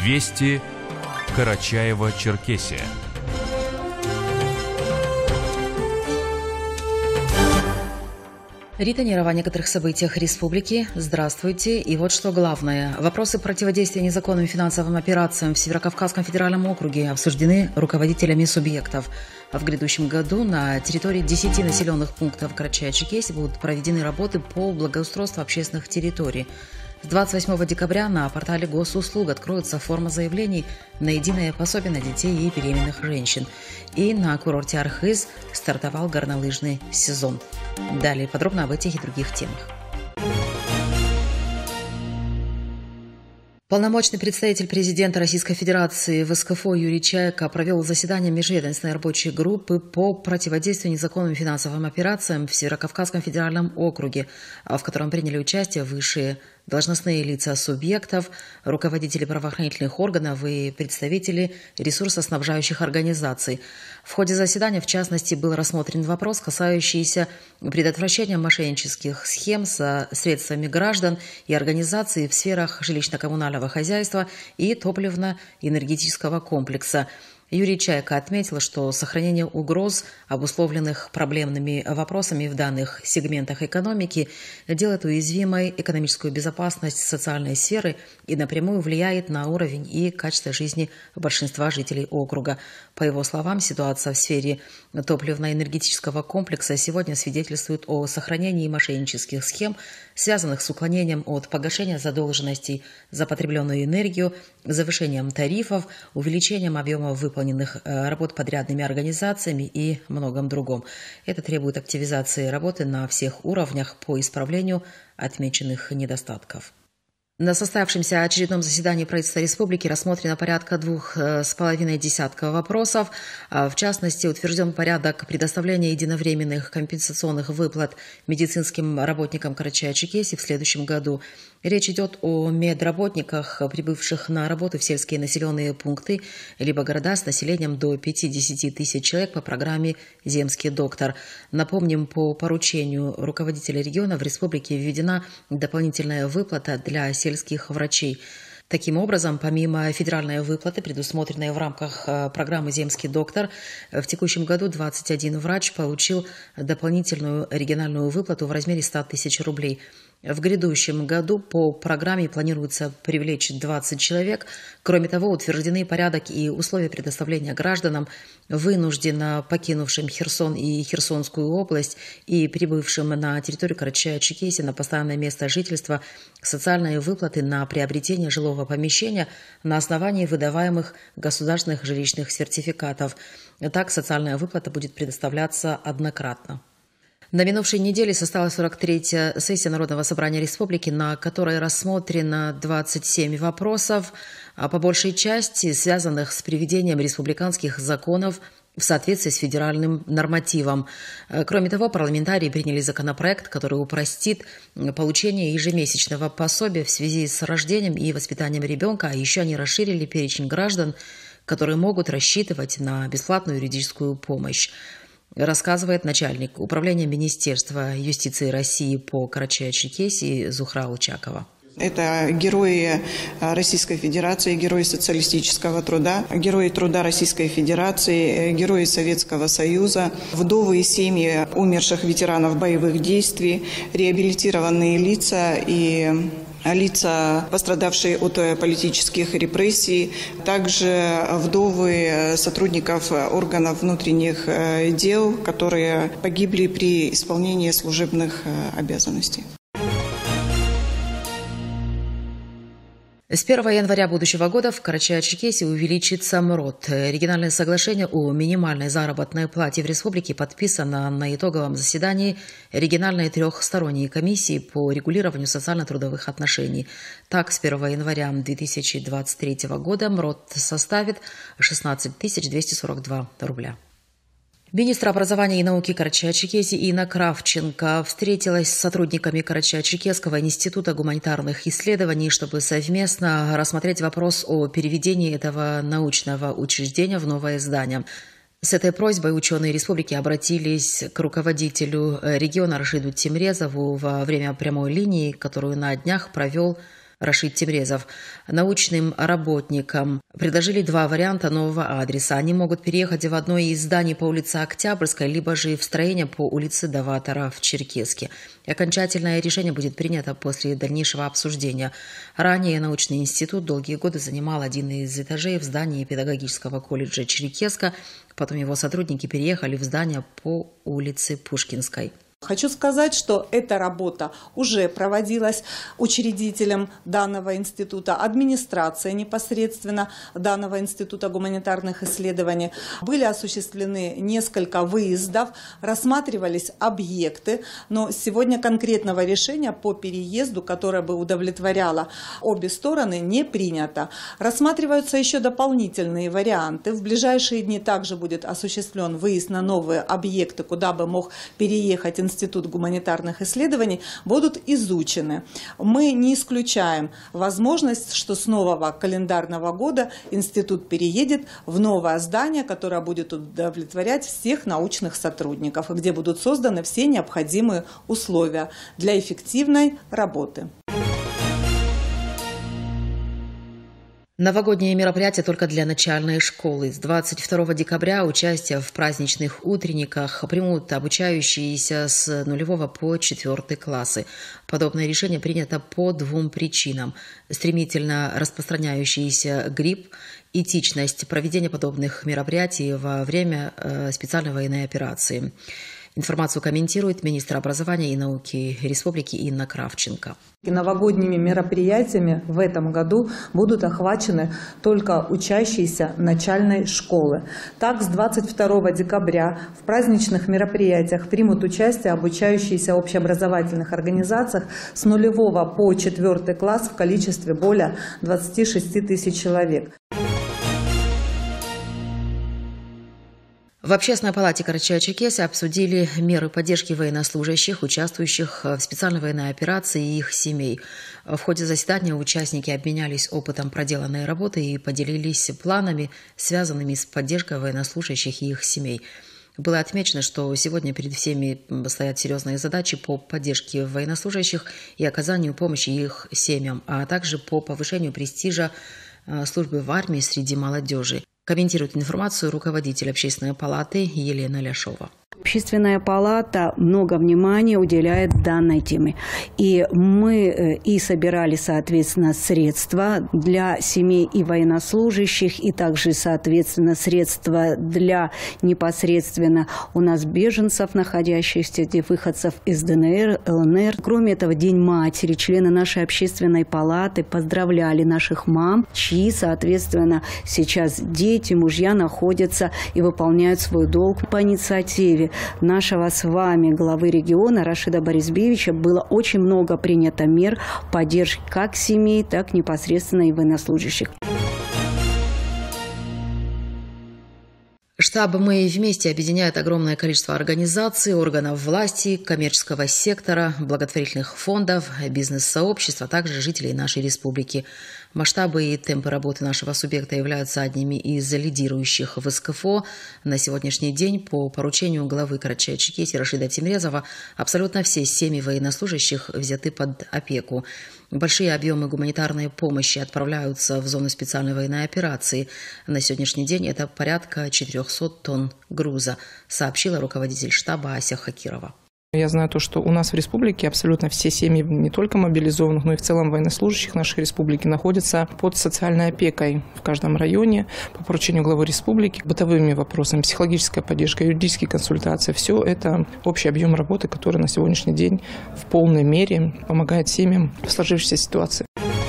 Вести Карачаево-Черкесия. Рита Нерова о некоторых событиях республики. Здравствуйте. И вот что главное. Вопросы противодействия незаконным финансовым операциям в Северокавказском федеральном округе обсуждены руководителями субъектов. В грядущем году на территории 10 населенных пунктов Карачаево-Черкесии будут проведены работы по благоустройству общественных территорий. С 28 декабря на портале госуслуг откроется форма заявлений на единое пособие на детей и беременных женщин. И на курорте Архыз стартовал горнолыжный сезон. Далее подробно об этих и других темах. Полномочный представитель президента Российской Федерации в СКФО Юрий Чайка провел заседание межведомственной рабочей группы по противодействию незаконным финансовым операциям в Северокавказском федеральном округе, в котором приняли участие высшие должностные лица субъектов, руководители правоохранительных органов и представители ресурсоснабжающих организаций. В ходе заседания, в частности, был рассмотрен вопрос, касающийся предотвращения мошеннических схем со средствами граждан и организаций в сферах жилищно-коммунального хозяйства и топливно-энергетического комплекса. Юрий Чайка отметил, что сохранение угроз, обусловленных проблемными вопросами в данных сегментах экономики, делает уязвимой экономическую безопасность социальной сферы и напрямую влияет на уровень и качество жизни большинства жителей округа. По его словам, ситуация в сфере топливно-энергетического комплекса сегодня свидетельствует о сохранении мошеннических схем, связанных с уклонением от погашения задолженностей за потребленную энергию, завышением тарифов, увеличением объема выполненных работ подрядными организациями и многом другом. Это требует активизации работы на всех уровнях по исправлению отмеченных недостатков. На состоявшемся очередном заседании правительства республики рассмотрено порядка 2,5 десятка вопросов. В частности, утвержден порядок предоставления единовременных компенсационных выплат медицинским работникам Карачаево-Черкесии в следующем году. Речь идет о медработниках, прибывших на работу в сельские населенные пункты, либо города с населением до 50 тысяч человек по программе «Земский доктор». Напомним, по поручению руководителя региона в республике введена дополнительная выплата для сельских врачей. Таким образом, помимо федеральной выплаты, предусмотренной в рамках программы «Земский доктор», в текущем году 21 врач получил дополнительную региональную выплату в размере 100 тысяч рублей. В грядущем году по программе планируется привлечь 20 человек. Кроме того, утверждены порядок и условия предоставления гражданам, вынужденно покинувшим Херсон и Херсонскую область и прибывшим на территорию Карачаево-Черкесии на постоянное место жительства, социальные выплаты на приобретение жилого помещения на основании выдаваемых государственных жилищных сертификатов. Так, социальная выплата будет предоставляться однократно. На минувшей неделе состоялась 43-я сессия Народного собрания республики, на которой рассмотрено 27 вопросов, по большей части связанных с приведением республиканских законов в соответствии с федеральным нормативом. Кроме того, парламентарии приняли законопроект, который упростит получение ежемесячного пособия в связи с рождением и воспитанием ребенка, а еще они расширили перечень граждан, которые могут рассчитывать на бесплатную юридическую помощь. Рассказывает начальник управления Министерства юстиции России по Карачаево-Черкесии Зухра Лучакова. Это герои Российской Федерации, герои социалистического труда, герои труда Российской Федерации, герои Советского Союза, вдовы и семьи умерших ветеранов боевых действий, реабилитированные лица и лица, пострадавшие от политических репрессий, также вдовы сотрудников органов внутренних дел, которые погибли при исполнении служебных обязанностей. С 1 января будущего года в Карачаево-Черкесии увеличится МРОТ. Региональное соглашение о минимальной заработной плате в республике подписано на итоговом заседании региональной трехсторонней комиссии по регулированию социально-трудовых отношений. Так, с 1 января 2023 года МРОТ составит 16 242 рубля. Министр образования и науки Карачаево-Черкесии Инна Кравченко встретилась с сотрудниками Карачаево-Черкесского института гуманитарных исследований, чтобы совместно рассмотреть вопрос о переведении этого научного учреждения в новое здание. С этой просьбой ученые республики обратились к руководителю региона Рашиду Тимрезову во время прямой линии, которую на днях провел Рашид Темрезов. Научным работникам предложили 2 варианта нового адреса. Они могут переехать в одно из зданий по улице Октябрьской, либо же в строение по улице Даватора в Черкесске. Окончательное решение будет принято после дальнейшего обсуждения. Ранее научный институт долгие годы занимал один из этажей в здании педагогического колледжа Черкесска. Потом его сотрудники переехали в здание по улице Пушкинской. Хочу сказать, что эта работа уже проводилась учредителем данного института, администрацией непосредственно данного института гуманитарных исследований. Были осуществлены несколько выездов, рассматривались объекты, но сегодня конкретного решения по переезду, которое бы удовлетворяло обе стороны, не принято. Рассматриваются еще дополнительные варианты. В ближайшие дни также будет осуществлен выезд на новые объекты, куда бы мог переехать Институт гуманитарных исследований, будут изучены. Мы не исключаем возможность, что с нового календарного года институт переедет в новое здание, которое будет удовлетворять всех научных сотрудников, и где будут созданы все необходимые условия для эффективной работы. Новогодние мероприятия только для начальной школы. С 22 декабря участие в праздничных утренниках примут обучающиеся с 0 по 4 классы. Подобное решение принято по 2 причинам. Стремительно распространяющийся грипп, этичность проведения подобных мероприятий во время специальной военной операции. Информацию комментирует министр образования и науки Республики Инна Кравченко. Новогодними мероприятиями в этом году будут охвачены только учащиеся начальной школы. Так, с 22 декабря в праздничных мероприятиях примут участие обучающиеся в общеобразовательных организациях с 0 по 4 класс в количестве более 26 тысяч человек. В Общественной палате Карачаево-Черкесии обсудили меры поддержки военнослужащих, участвующих в специальной военной операции и их семей. В ходе заседания участники обменялись опытом проделанной работы и поделились планами, связанными с поддержкой военнослужащих и их семей. Было отмечено, что сегодня перед всеми стоят серьезные задачи по поддержке военнослужащих и оказанию помощи их семьям, а также по повышению престижа службы в армии среди молодежи. Комментирует информацию руководитель Общественной палаты Елена Ляшова. Общественная палата много внимания уделяет данной теме. И мы и собирали, соответственно, средства для семей и военнослужащих, и также, соответственно, средства для непосредственно у нас беженцев, находящихся, выходцев из ДНР, ЛНР. Кроме этого, День матери, члены нашей общественной палаты поздравляли наших мам, чьи, соответственно, сейчас дети, мужья находятся и выполняют свой долг по инициативе нашего с вами главы региона Рашида Борисбиевича. Было очень много принято мер поддержки как семей, так непосредственно и военнослужащих. Штаб «Мы вместе» объединяет огромное количество организаций, органов власти, коммерческого сектора, благотворительных фондов, бизнес-сообществ, а также жителей нашей республики. Масштабы и темпы работы нашего субъекта являются одними из лидирующих в СКФО. На сегодняшний день по поручению главы Карачаево-Черкесии Рашида Темрезова абсолютно все семьи военнослужащих взяты под опеку. Большие объемы гуманитарной помощи отправляются в зону специальной военной операции. На сегодняшний день это порядка 400 тонн груза, сообщила руководитель штаба Ася Хакирова. Я знаю то, что у нас в республике абсолютно все семьи, не только мобилизованных, но и в целом военнослужащих нашей республики, находятся под социальной опекой в каждом районе по поручению главы республики, бытовыми вопросами, психологическая поддержка, юридические консультации. Все это общий объем работы, который на сегодняшний день в полной мере помогает семьям в сложившейся ситуации.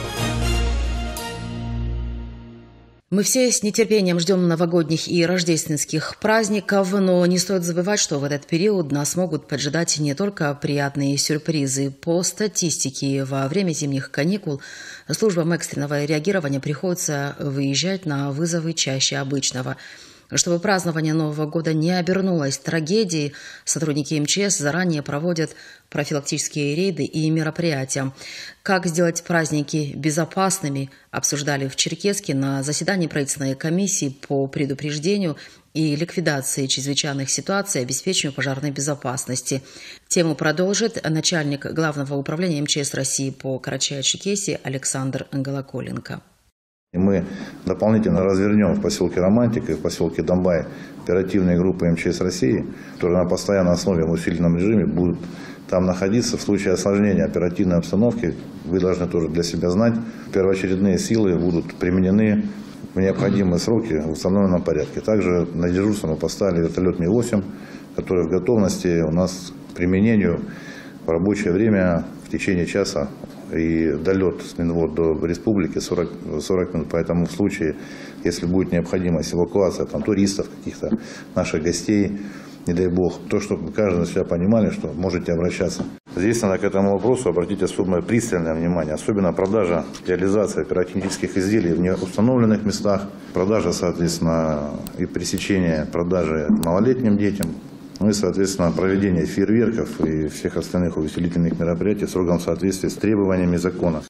Мы все с нетерпением ждем новогодних и рождественских праздников, но не стоит забывать, что в этот период нас могут поджидать не только приятные сюрпризы. По статистике, во время зимних каникул службам экстренного реагирования приходится выезжать на вызовы чаще обычного. Чтобы празднование Нового года не обернулось трагедией, сотрудники МЧС заранее проводят профилактические рейды и мероприятия. Как сделать праздники безопасными, обсуждали в Черкесске на заседании правительственной комиссии по предупреждению и ликвидации чрезвычайных ситуаций и обеспечению пожарной безопасности. Тему продолжит начальник Главного управления МЧС России по Карачаево-Черкесии Александр Голоколенко. Мы дополнительно развернем в поселке Романтика и в поселке Донбай оперативные группы МЧС России, которые на постоянной основе в усиленном режиме будут там находиться в случае осложнения оперативной обстановки. Вы должны тоже для себя знать, первоочередные силы будут применены в необходимые сроки в установленном порядке. Также на дежурство мы поставили вертолет Ми-8, который в готовности у нас к применению в рабочее время в течение часа. И долет с Минвод до республики 40 минут. Поэтому в случае, если будет необходимость эвакуация там, туристов, каких-то наших гостей, не дай бог, то, чтобы каждый на себя понимали, что можете обращаться. Здесь надо к этому вопросу обратить особое пристальное внимание. Особенно продажа, реализация пиротехнических изделий в неустановленных местах, продажа, соответственно, и пресечение продажи малолетним детям. Ну и, соответственно, проведение фейерверков и всех остальных увеселительных мероприятий в строгом соответствии с требованиями закона.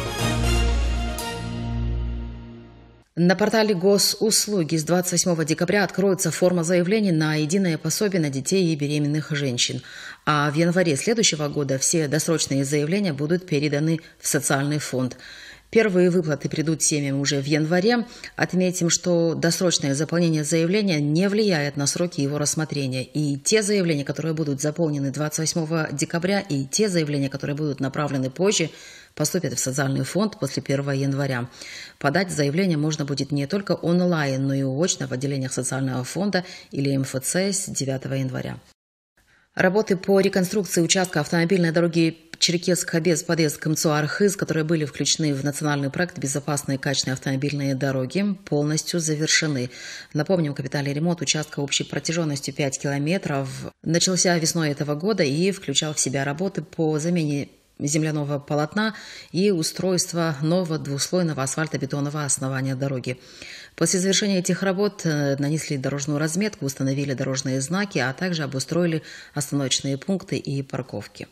На портале Госуслуги с 28 декабря откроется форма заявлений на единое пособие на детей и беременных женщин. А в январе следующего года все досрочные заявления будут переданы в социальный фонд. Первые выплаты придут семьям уже в январе. Отметим, что досрочное заполнение заявления не влияет на сроки его рассмотрения. И те заявления, которые будут заполнены 28 декабря, и те заявления, которые будут направлены позже, поступят в социальный фонд после 1 января. Подать заявление можно будет не только онлайн, но и очно в отделениях социального фонда или МФЦ с 9 января. Работы по реконструкции участка автомобильной дороги Черкесск-Хабец-Подъезд к МЦО-Архыз, которые были включены в национальный проект «Безопасные и качественные автомобильные дороги», полностью завершены. Напомним, капитальный ремонт участка общей протяженностью 5 километров начался весной этого года и включал в себя работы по замене земляного полотна и устройства нового двухслойного асфальтобетонного основания дороги. После завершения этих работ нанесли дорожную разметку, установили дорожные знаки, а также обустроили остановочные пункты и парковки.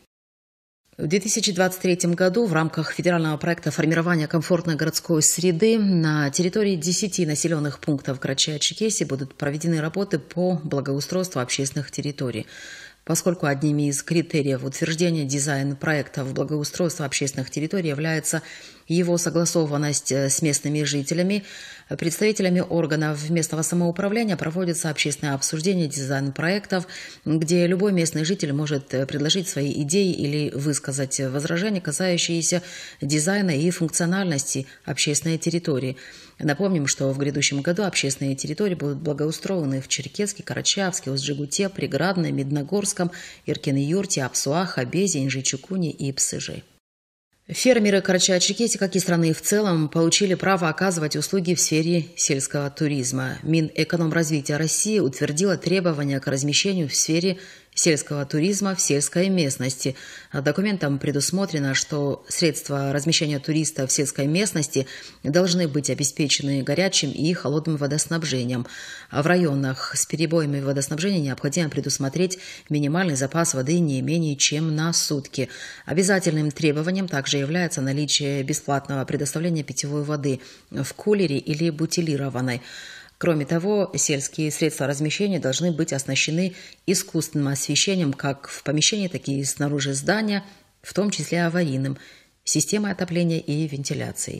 В 2023 году в рамках федерального проекта формирования комфортной городской среды на территории 10 населенных пунктов Карачаево-Черкесии будут проведены работы по благоустройству общественных территорий. Поскольку одними из критериев утверждения дизайн-проектов благоустройства общественных территорий является его согласованность с местными жителями, представителями органов местного самоуправления проводится общественное обсуждение дизайн-проектов, где любой местный житель может предложить свои идеи или высказать возражения, касающиеся дизайна и функциональности общественной территории. Напомним, что в грядущем году общественные территории будут благоустроены в Черкесске, Карачаевске, Узджигуте, Приградной, Медногорском, Иркин-Юрте, Апсуа, Хабезе, Инжичукуне и Псыжи. Фермеры Карачаево-Черкесии, как и страны в целом, получили право оказывать услуги в сфере сельского туризма. Минэкономразвития России утвердило требования к размещению в сфере сельского туризма в сельской местности. Документом предусмотрено, что средства размещения туриста в сельской местности должны быть обеспечены горячим и холодным водоснабжением. В районах с перебоями водоснабжения необходимо предусмотреть минимальный запас воды не менее чем на сутки. Обязательным требованием также является наличие бесплатного предоставления питьевой воды в кулере или бутилированной. Кроме того, сельские средства размещения должны быть оснащены искусственным освещением как в помещении, так и снаружи здания, в том числе аварийным, системой отопления и вентиляцией.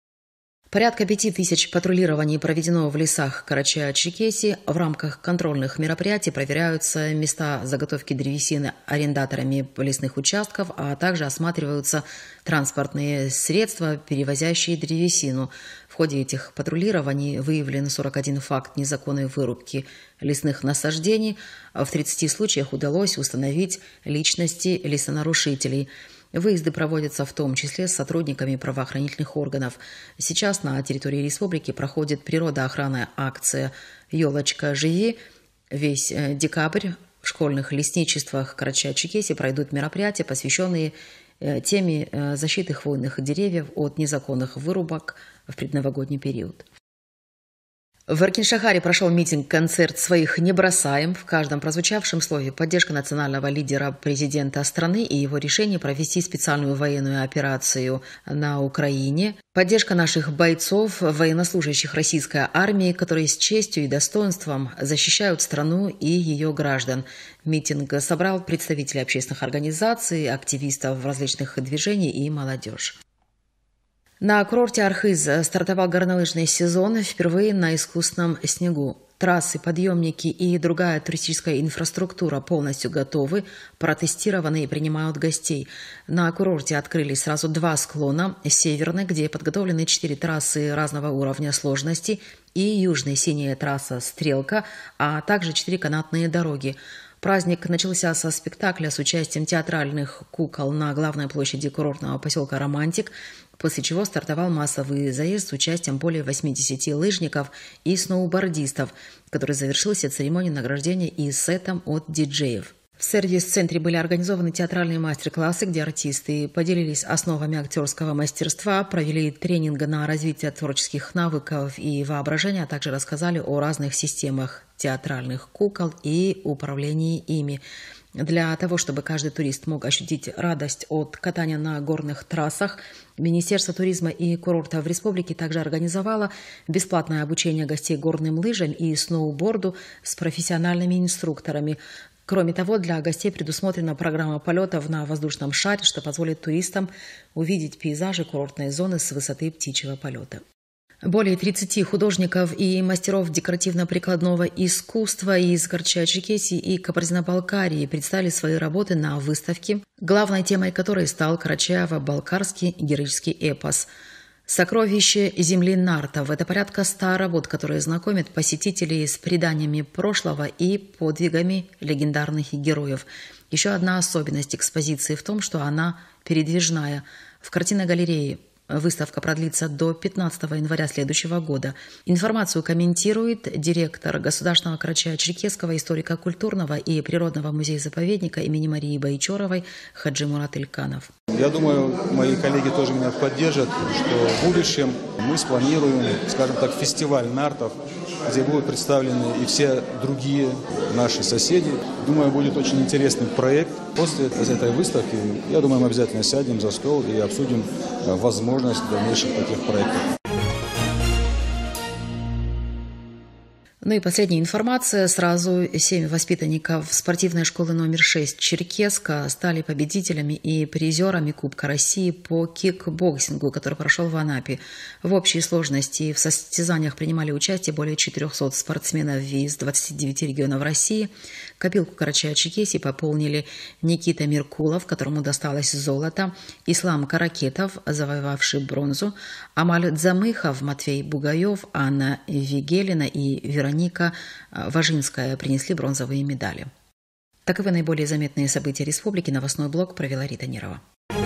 Порядка 5000 патрулирований проведено в лесах Карачаево-Черкесии. В рамках контрольных мероприятий проверяются места заготовки древесины арендаторами лесных участков, а также осматриваются транспортные средства, перевозящие древесину. В ходе этих патрулирований выявлен 41 факт незаконной вырубки лесных насаждений. В 30 случаях удалось установить личности лесонарушителей. Выезды проводятся в том числе с сотрудниками правоохранительных органов. Сейчас на территории республики проходит природоохранная акция «Елочка, живи». Весь декабрь в школьных лесничествах Карачаево-Черкесии пройдут мероприятия, посвященные теме защиты хвойных деревьев от незаконных вырубок в предновогодний период. В Аркин-Шахаре прошел митинг-концерт «Своих не бросаем». В каждом прозвучавшем слове поддержка национального лидера президента страны и его решение провести специальную военную операцию на Украине. Поддержка наших бойцов, военнослужащих российской армии, которые с честью и достоинством защищают страну и ее граждан. Митинг собрал представителей общественных организаций, активистов различных движений и молодежь. На курорте Архыз стартовал горнолыжный сезон впервые на искусственном снегу. Трассы, подъемники и другая туристическая инфраструктура полностью готовы, протестированы и принимают гостей. На курорте открылись сразу 2 склона. Северный, где подготовлены 4 трассы разного уровня сложности, и южная синяя трасса «Стрелка», а также 4 канатные дороги. Праздник начался со спектакля с участием театральных кукол на главной площади курортного поселка «Романтик», после чего стартовал массовый заезд с участием более 80 лыжников и сноубордистов, который завершился церемонией награждения и сетом от диджеев. В сервис-центре были организованы театральные мастер-классы, где артисты поделились основами актерского мастерства, провели тренинг на развитие творческих навыков и воображения, а также рассказали о разных системах театральных кукол и управлении ими. Для того, чтобы каждый турист мог ощутить радость от катания на горных трассах, Министерство туризма и курортов республики также организовало бесплатное обучение гостей горным лыжам и сноуборду с профессиональными инструкторами. Кроме того, для гостей предусмотрена программа полетов на воздушном шаре, что позволит туристам увидеть пейзажи курортной зоны с высоты птичьего полета. Более 30 художников и мастеров декоративно-прикладного искусства из Карачаево-Черкесии и Кабардино-Балкарии представили свои работы на выставке, главной темой которой стал Карачаево-Балкарский героический эпос. «Сокровище земли нартов» – это порядка 100 работ, которые знакомят посетителей с преданиями прошлого и подвигами легендарных героев. Еще одна особенность экспозиции в том, что она передвижная. В картинной галерее выставка продлится до 15 января следующего года. Информацию комментирует директор Государственного Карачаево-Черкесского историко-культурного и природного музея-заповедника имени Марии Байчоровой Хаджи Мурат Ильканов. Я думаю, мои коллеги тоже меня поддержат, что в будущем мы спланируем, скажем так, фестиваль нартов, где будут представлены и все другие наши соседи. Думаю, будет очень интересный проект. После этой выставки, я думаю, мы обязательно сядем за стол и обсудим возможность дальнейших таких проектов. Ну и последняя информация. Сразу 7 воспитанников спортивной школы номер 6 Черкесска стали победителями и призерами Кубка России по кикбоксингу, который прошел в Анапе. В общей сложности в состязаниях принимали участие более 400 спортсменов из 29 регионов России. Копилку Карачаево-Черкесии пополнили Никита Меркулов, которому досталось золото, Ислам Каракетов, завоевавший бронзу, Амаль Дзамыхов, Матвей Бугаев, Анна Вигелина и Вероника Важинская принесли бронзовые медали. Таковы наиболее заметные события республики. Новостной блок провела Рита Нерова.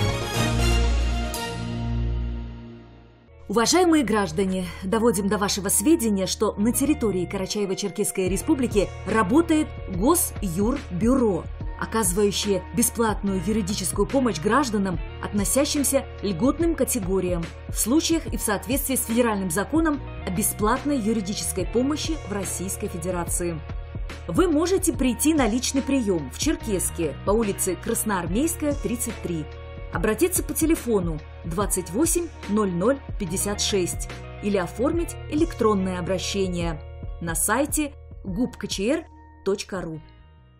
Уважаемые граждане, доводим до вашего сведения, что на территории Карачаево-Черкесской республики работает Госюрбюро, оказывающее бесплатную юридическую помощь гражданам, относящимся к льготным категориям, в случаях и в соответствии с федеральным законом о бесплатной юридической помощи в Российской Федерации. Вы можете прийти на личный прием в Черкесске по улице Красноармейская, 33, обратиться по телефону 28 00 56 или оформить электронное обращение на сайте gubkcr.ru.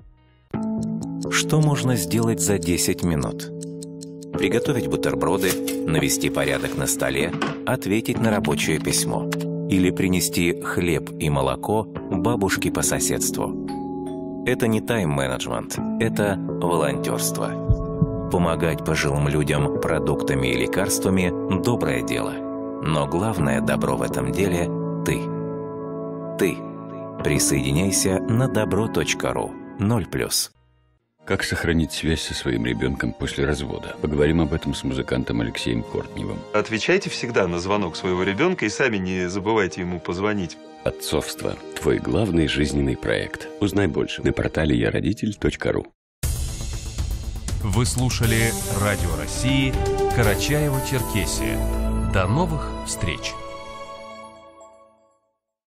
Что можно сделать за 10 минут? Приготовить бутерброды, навести порядок на столе, ответить на рабочее письмо. Или принести хлеб и молоко бабушке по соседству. Это не тайм-менеджмент, это волонтерство. Помогать пожилым людям продуктами и лекарствами – доброе дело. Но главное добро в этом деле – ты. Ты. Присоединяйся на добро.ру. 0+. Как сохранить связь со своим ребенком после развода? Поговорим об этом с музыкантом Алексеем Кортневым. Отвечайте всегда на звонок своего ребенка и сами не забывайте ему позвонить. Отцовство. Твой главный жизненный проект. Узнай больше на портале яродитель.ру. Вы слушали Радио России Карачаево-Черкесия. До новых встреч!